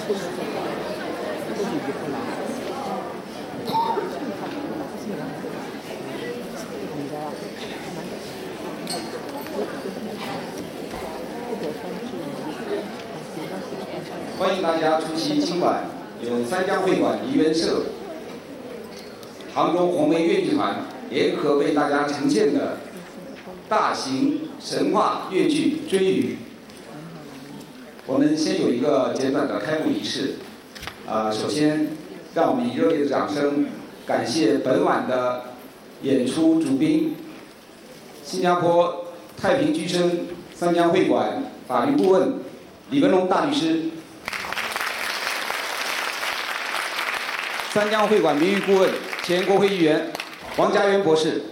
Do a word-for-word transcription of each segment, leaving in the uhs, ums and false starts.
欢迎大家出席今晚由三江会馆梨园社、杭州红梅越剧团联合为大家呈现的大型神话越剧《追鱼》。我们先有一个简短的开幕仪式。啊、呃，首先让我们以热烈的掌声感谢本晚的演出主宾，新加坡太平居生三江会馆法律顾问李文龙大律师。三江会馆名誉顾问、前国会议员王家元博士，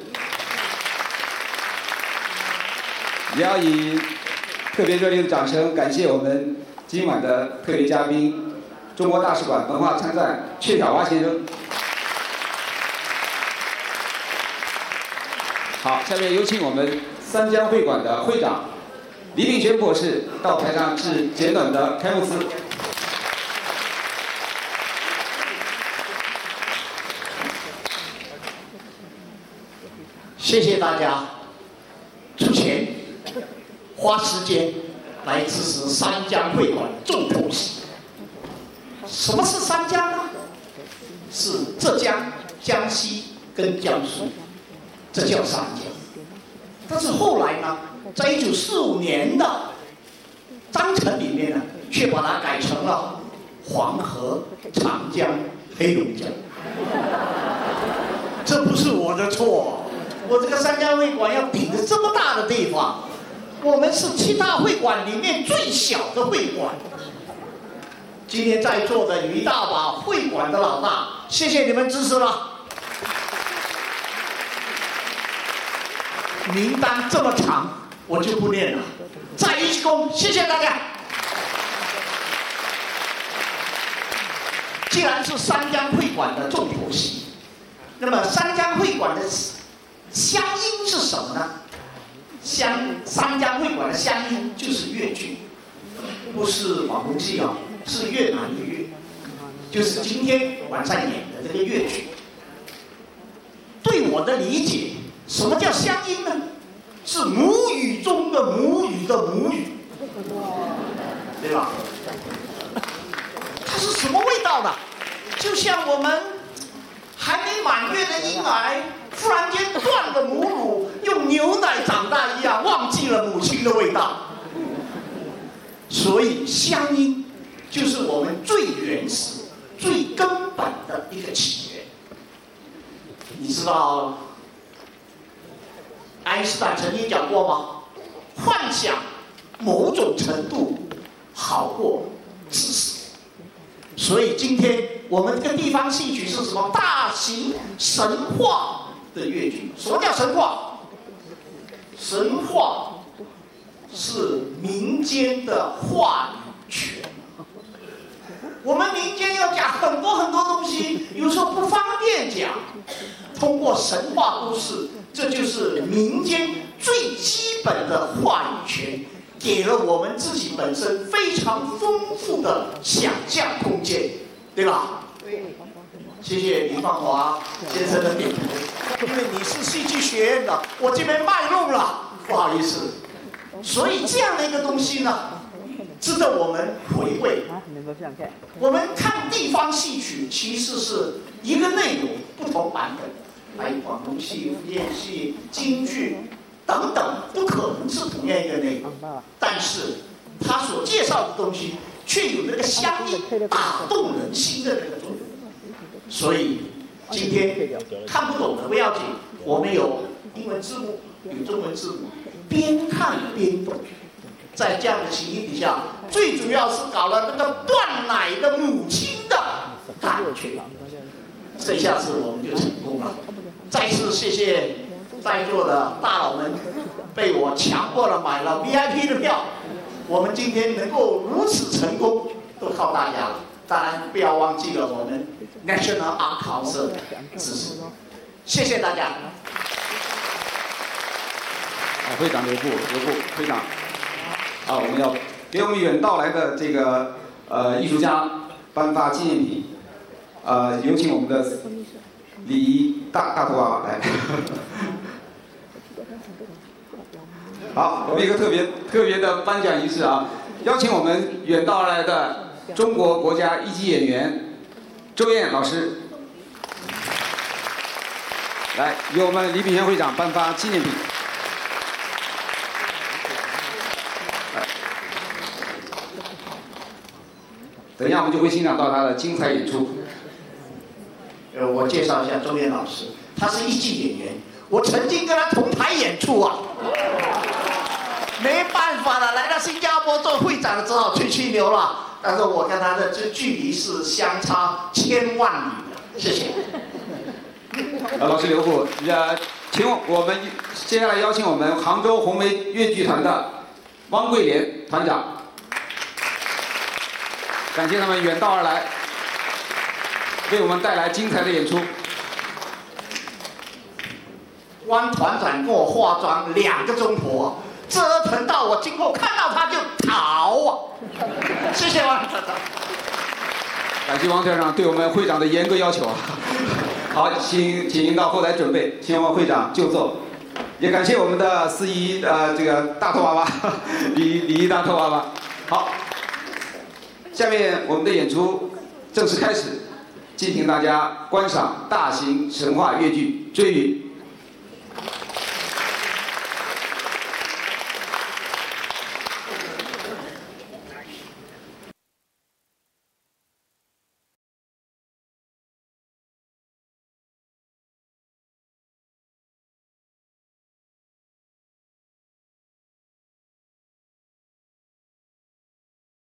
也要以特别热烈的掌声感谢我们今晚的特别嘉宾，中国大使馆文化参赞阙小华先生。好，下面有请我们三江会馆的会长李炳轩博士到台上致简短的开幕词。 谢谢大家出钱花时间来支持三江会馆重头戏。什么是三江呢？是浙江、江西跟江苏，这叫三江。但是后来呢，在一九四五年的章程里面呢，却把它改成了黄河、长江、黑龙江。这不是我的错。我这个三江会馆要顶着这么大的地方，我们是七大会馆里面最小的会馆。今天在座的有一大把会馆的老大，谢谢你们支持了。名单这么长，我就不念了。再一躬，谢谢大家。既然是三江会馆的重头戏，那么三江会馆的乡音是什么呢？乡三江会馆的乡音就是越剧，不是广东戏啊，是越南的越，就是今天晚上演的这个越剧。对我的理解，什么叫乡音呢？是母语中的母语的母语，对吧？它是什么味道呢？就像我们还没满月的婴儿忽然间断了母乳，用牛奶长大一样，忘记了母亲的味道。所以乡音就是我们最原始、最根本的一个起源。你知道爱因斯坦曾经讲过吗？幻想某种程度好过知识。所以今天我们这个地方戏曲是什么？大型神话的越剧。什么叫神话？神话是民间的话语权。我们民间要讲很多很多东西，有时候不方便讲，通过神话故事，这就是民间最基本的话语权，给了我们自己本身非常丰富的想象空间，对吧？对。谢谢李放华先生的点头，因为你是戏剧学院的，我这边卖弄了，不好意思。所以这样的一个东西呢，值得我们回味。我们看地方戏曲，其实是一个内容不同版本，还有广东戏、福建戏、京剧等等，不可能是同样一个内容，但是他所介绍的东西却有那个乡音打动人心的那个作用。所以今天看不懂的不要紧，我们有英文字幕，有中文字幕，边看边懂。在这样的情形底下，最主要是搞了那个断奶的母亲的感觉，这下子我们就成功了。再次谢谢在座的大佬们，被我强迫了买了 V I P 的票。我们今天能够如此成功，都靠大家了。当然，不要忘记了我们 National Art Council 的支持。谢谢大家。 啊，会长留步，留步，会长。啊，我们要给我们远道来的这个呃艺术家颁发纪念品。呃，有请我们的礼仪大大头娃娃来。好，我们一个特别特别的颁奖仪式啊，邀请我们远道而来的中国国家一级演员周燕老师。 来，由我们李炳宪会长颁发纪念品。等一下，我们就会欣赏到他的精彩演出。 呃，我介绍一下周燕老师，他是一级演员，我曾经跟他同台演出啊。没办法了，来到新加坡做会长了，只好吹吹牛了。但是我跟他的这距离是相差千万里的。谢谢。 呃，老师留步，呃，请我们接下来邀请我们杭州红梅越剧团的汪桂莲团长，感谢他们远道而来，为我们带来精彩的演出。 汪团长给我化妆两个钟头，折腾到我今后看到他就逃啊！谢谢汪团长。 感谢汪团长对我们会长的严格要求啊。 好，请请您到后台准备，请我们会长就座。也感谢我们的司仪呃这个大头娃娃，礼礼仪大头娃娃。好，下面我们的演出正式开始，敬请大家观赏大型神话越剧《追云》。